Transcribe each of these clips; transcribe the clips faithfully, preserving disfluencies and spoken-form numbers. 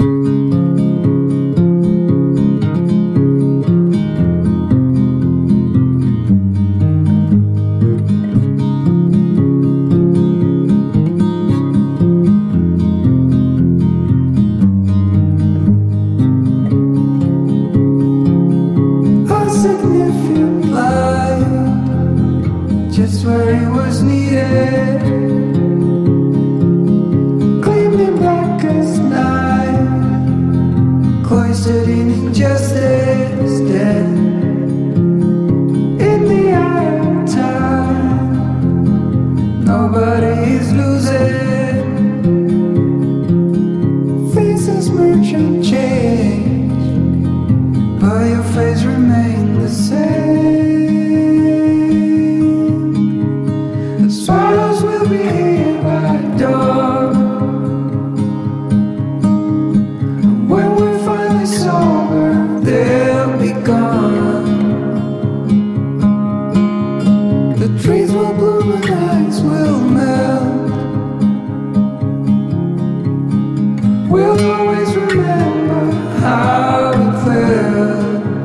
Just where it was needed, gleaming black as night, cloistered in injustice, dead in the eye of time. Nobody is losing, faces merge and change, but your face remains the same. Swallows will be here by dawn, and when we're finally sober, they'll be gone. The trees will bloom and ice will melt. We'll always remember how it felt.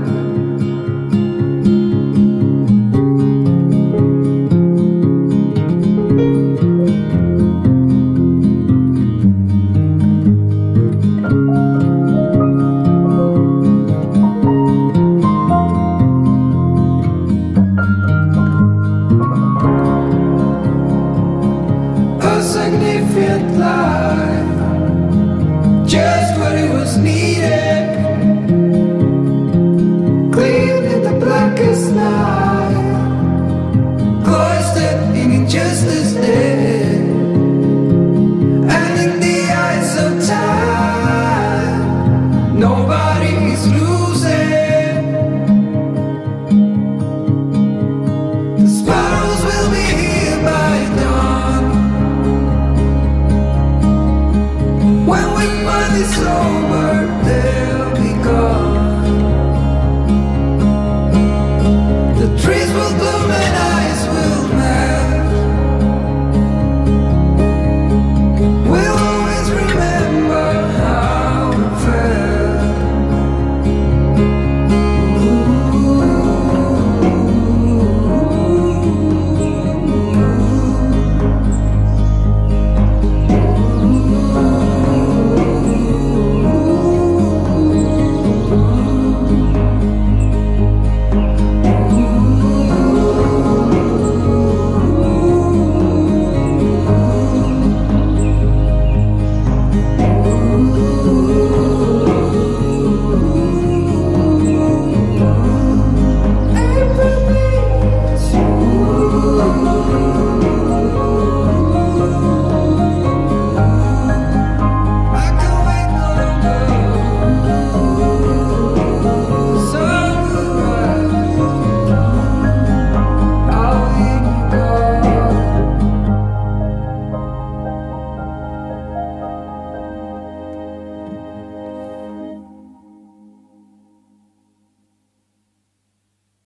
Significant life, just what it was needed, clean in the blackest night, cloistered in injustice dead, and in the eyes of time, nobody is losing. The sparrows will be here by dawn, when we find this soul.